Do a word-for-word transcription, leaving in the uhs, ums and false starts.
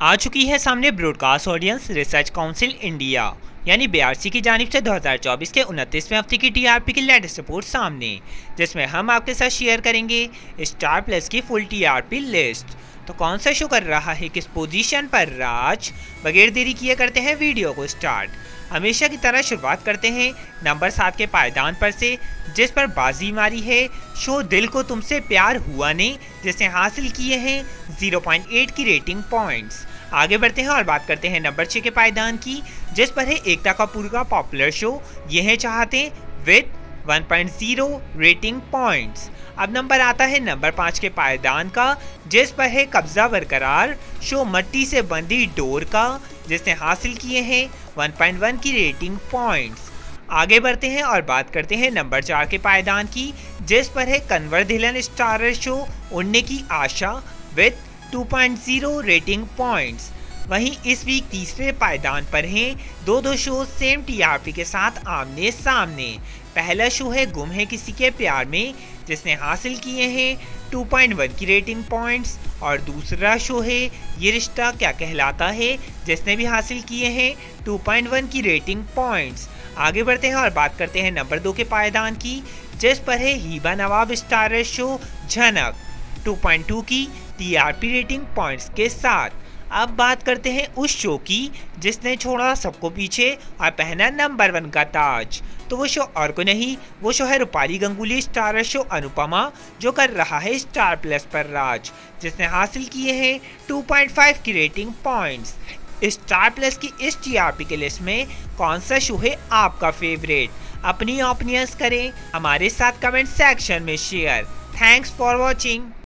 आ चुकी है सामने broadcast audience research council India यानी बी आर सी की जानिब से दो हज़ार चौबीस के उनतीसवें हफ्ते की टी आर पी की लेटेस्ट रिपोर्ट सामने, जिसमें हम आपके साथ शेयर करेंगे स्टार प्लस की full T R P list. तो कौन सा शो कर रहा है किस पोजीशन पर राज, बगैर देरी किए करते हैं वीडियो को स्टार्ट। हमेशा की तरह शुरुआत करते हैं नंबर सात के पायदान पर से, जिस पर बाजी मारी है शो दिल को तुमसे प्यार हुआ ने, जिसने हासिल किए हैं ज़ीरो पॉइंट आठ की रेटिंग पॉइंट्स। आगे बढ़ते हैं और बात करते हैं नंबर छः के पायदान की, जिस पर है एकता कपूर का पॉपुलर शो ये है चाहते with one point zero rating points. अब नंबर आता है नंबर पाँच के पायदान का, जिस पर है कब्जा बरकरार शो मट्टी से बंदी डोर का, जिसने हासिल किए हैं वन पॉइंट वन की रेटिंग पॉइंट्स। आगे बढ़ते हैं और बात करते हैं नंबर चार के पायदान की, जिस पर है कन्वर धिलन स्टारर शो उड़ने की आशा with two point zero rating points. वहीं इस वीक तीसरे पायदान पर हैं दो दो show same T R P के साथ आमने सामने। पहला शो है गुम है किसी के प्यार में, जिसने हासिल किए हैं टू पॉइंट वन की रेटिंग पॉइंट्स, और दूसरा शो है ये रिश्ता क्या कहलाता है, जिसने भी हासिल किए हैं टू पॉइंट वन की रेटिंग पॉइंट्स। आगे बढ़ते हैं और बात करते हैं नंबर दो के पायदान की, जिस पर है Hiba Nawab starrer show Jhanak two point two की T R P rating points के साथ। अब बात करते हैं उस शो की जिसने छोड़ा सबको पीछे और पहना नंबर वन का ताज। तो वो शो और को नहीं, वो शो है रूपाली गंगुली स्टारर शो अनुपमा, जो कर रहा है स्टार प्लस पर राज, जिसने हासिल किए हैं टू पॉइंट फाइव की रेटिंग पॉइंट्स। स्टार प्लस की इस टी आर पी के लिस्ट में कौन सा शो है आपका फेवरेट? अपनी ओपिनियंस करें हमारे साथ कमेंट सेक्शन में शेयर। Thanks for watching.